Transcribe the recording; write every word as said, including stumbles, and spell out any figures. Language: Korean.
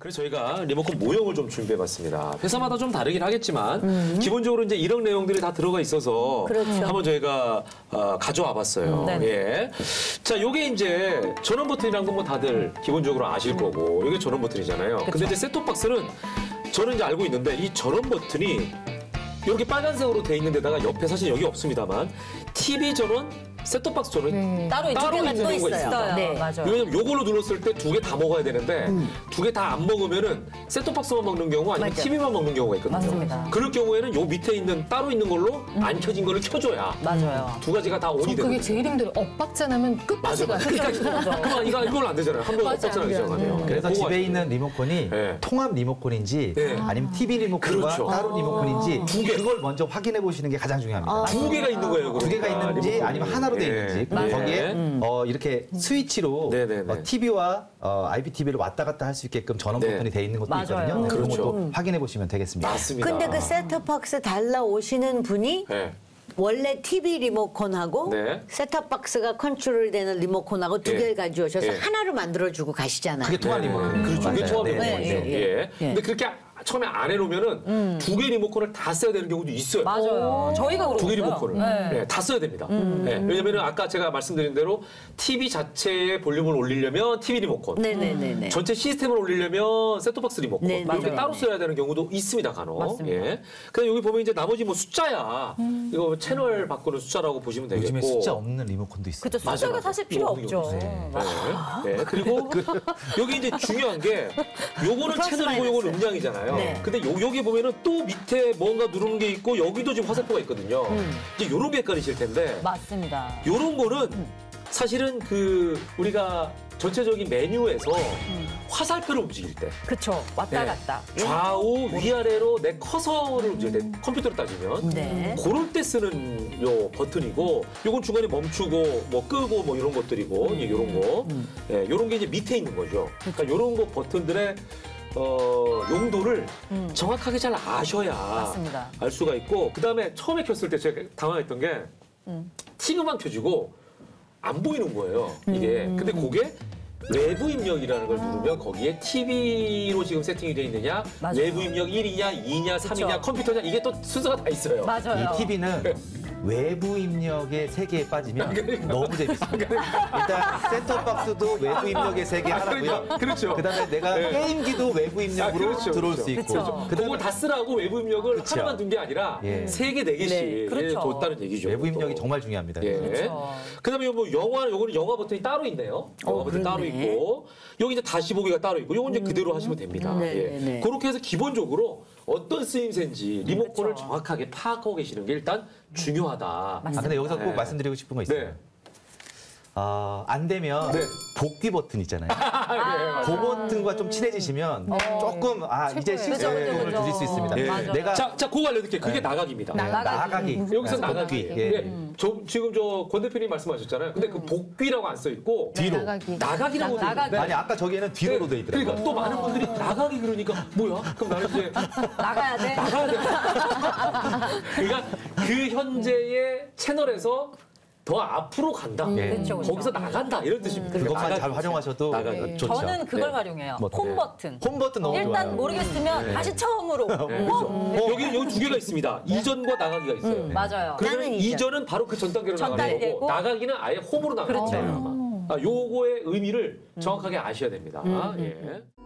그래서 저희가 리모컨 모형을 좀 준비해봤습니다. 회사마다 좀 다르긴 하겠지만 음. 기본적으로 이제 이런 내용들이 다 들어가 있어서 그렇죠. 한번 저희가 어, 가져와봤어요. 음, 예. 자, 요게 이제 전원 버튼이란 건 뭐 다들 기본적으로 아실 거고, 이게 전원 버튼이잖아요. 그쵸. 근데 이제 셋톱박스는 저는 이제 알고 있는데 이 전원 버튼이 이렇게 빨간색으로 돼 있는 데다가 옆에 사실 여기 없습니다만 티비 전원, 셋톱박스 전원이 음. 따로, 따로 있는 있는 경우가 있어요. 있습니다. 네, 맞아요. 왜냐면 요걸로 눌렀을 때 두 개 다 먹어야 되는데 음. 두 개 다 안 먹으면은 셋톱박스만 먹는 경우 아니면 맞아. 티비만 먹는 경우가 있거든요. 맞습니다. 그럴 경우에는 요 밑에 있는 따로 있는 걸로 음. 안 켜진 거를 켜줘야 맞아요. 두 가지가 다 온이 전 되거든요. 그게 제일 힘들어요. 엇박자 나면 끝까지 맞아, 가요. 맞아. 그만 이거 이건 안 되잖아요. 한번 맞아, 엇박자 나기 안 돼요. 시작하네요. 음. 그래서 그거 집에 아시죠? 있는 리모컨이 네. 통합 리모컨인지 네. 아니면 티비 리모컨과 그렇죠. 따로 리모컨인지 두 개. 그걸 먼저 확인해 보시는 게 가장 중요합니다. 두 개가 있는 거예요. 두 개가 그러니까, 있는지 리모컨이. 아니면 하나로 돼 예. 있는지 예. 거기에 어, 이렇게 스위치로 네네네. 어, 티비와 어, 아이피티비를 왔다 갔다 할 수 있게끔 전원 네. 버튼이 돼 있는 것도 맞아요. 있거든요. 그런 그렇죠. 것도 확인해 보시면 되겠습니다. 맞습니다. 근데 그 셋톱박스 달라 오시는 분이 네. 원래 티비 리모컨하고 네. 셋톱박스가 컨트롤되는 리모컨하고 두 예. 개를 가져오셔서 예. 하나로 만들어주고 가시잖아요. 그게 통합 리모컨. 그렇죠. 그게 통합 네, 리모컨이죠. 네, 네. 예. 예. 근데 그렇게 처음에 안 해놓으면은 두 개 리모컨을 다 써야 되는 경우도 있어요. 맞아요. 저희가 그러고 두 개 있어요. 리모컨을 네. 네, 다 써야 됩니다. 네, 왜냐면은 아까 제가 말씀드린 대로 티비 자체의 볼륨을 올리려면 티비 리모컨, 네네네네. 전체 시스템을 올리려면 셋톱박스 리모컨 네, 이렇게 맞아요. 따로 써야 되는 경우도 있습니다, 간혹. 맞습니다. 예. 그래서 여기 보면 이제 나머지 뭐 숫자야, 이거 채널 바꾸는 숫자라고 보시면 되겠고. 요즘에 숫자 없는 리모컨도 있어요. 그렇죠. 맞아, 숫자가 맞아. 사실 필요 이거 없는 없죠. 경우도 있어요. 맞아요. 네. 네. 그리고 여기 이제 중요한 게 요거는 플러스 채널이고 요거는 마이너스. 음량이잖아요. 네. 근데 요, 여기 보면은 또 밑에 뭔가 누르는 게 있고 여기도 지금 화살표가 있거든요. 이제 요런 게 헷갈리실 텐데 맞습니다. 요런 거는 사실은 그 우리가 전체적인 메뉴에서 화살표를 움직일 때 그렇죠. 왔다 네. 갔다. 좌우 위아래로 내 커서를 움직일 때 컴퓨터로 따지면 네. 그럴 때 쓰는 요 버튼이고 요건 중간에 멈추고 뭐 끄고 뭐 이런 것들이고 이제 요런 거 예, 요런 게 이제 밑에 있는 거죠. 그러니까 요런 거 버튼들의 어, 용도를 정확하게 잘 아셔야 맞습니다. 알 수가 있고 그다음에 처음에 켰을 때 제가 당황했던 게 티브만 켜지고 안 보이는 거예요. 이게. 근데 그게 외부 입력이라는 걸 누르면 거기에 티비로 지금 세팅이 돼 있느냐, 맞아요. 외부 입력 일이냐, 이냐, 삼이냐, 컴퓨터냐 이게 또 순서가 다 있어요. 맞아요. 이 티비는 외부 입력의 세계에 빠지면 너무 재밌습니다. 일단 셋톱박스도 외부 입력의 세계 하나고요. 그러니까, 그렇죠. 그다음에 내가 네. 게임기도 외부 입력으로 아, 그렇죠, 들어올 그렇죠. 수 있고. 그렇죠. 그걸 다 쓰라고 외부 입력을 그렇죠. 하나만 둔 게 아니라 예. 세 개, 네 개씩 네, 그렇죠. 뒀다는 얘기죠. 외부 입력이 또. 정말 중요합니다. 예. 그렇죠. 그다음에 뭐 영화, 요거는 영화 버튼이 따로 있네요. 영화 어, 버튼 따로 그러네. 있고 여기 이제 다시 보기가 따로 있고 요건 이제 그대로 하시면 됩니다. 네, 예. 네, 네. 그렇게 해서 기본적으로 어떤 쓰임새인지 리모컨을 그렇죠. 정확하게 파악하고 계시는 게 일단 중요하다. 아, 근데 여기서 꼭 네. 말씀드리고 싶은 거 있어요. 네. 어, 안 되면 네. 복귀 버튼 있잖아요. 아, 그 버튼과 좀 친해지시면 조금 아 이제 최고예요. 실제 그죠, 도움을 그죠, 주실 수 있습니다. 예. 맞아요. 내가 자, 자, 그거 알려드릴게요. 그게 네. 나가기입니다. 네, 나가기. 여기서 네, 나가기. 복귀. 예. 네. 저, 지금 저 권 대표님 말씀하셨잖아요. 근데 그 복귀라고 안 써 있고 뒤로. 나가기. 나가기라고 돼 나가기. 있는데 아니 아까 저기에는 뒤로로 돼 있더라고요. 그러니까 또 많은 분들이 나가기 그러니까 뭐야? 그럼 나는 이제 나가야 돼. 나가야 돼. 그러니까 그 현재의 채널에서 더 앞으로 간다. 예. 그렇죠, 그렇죠. 거기서 나간다 이런 뜻입니다. 그것만 나가기. 잘 활용하셔도 나가기. 좋죠. 저는 그걸 네. 활용해요. 뭐, 홈 네. 버튼. 홈 버튼 너무 일단 좋아요. 모르겠으면 다시 처음으로. 네, 어? 그렇죠. 어, 여기 여기 두 개가 있습니다. 이전과 나가기가 있어요. 음, 맞아요. 그러면 나는 이전. 이전은 바로 그 전 단계로 전 나가는 단계고. 거고 나가기는 아예 홈으로 나가는 그렇죠. 거예요. 아마. 아, 요거의 의미를 정확하게 아셔야 됩니다. 예.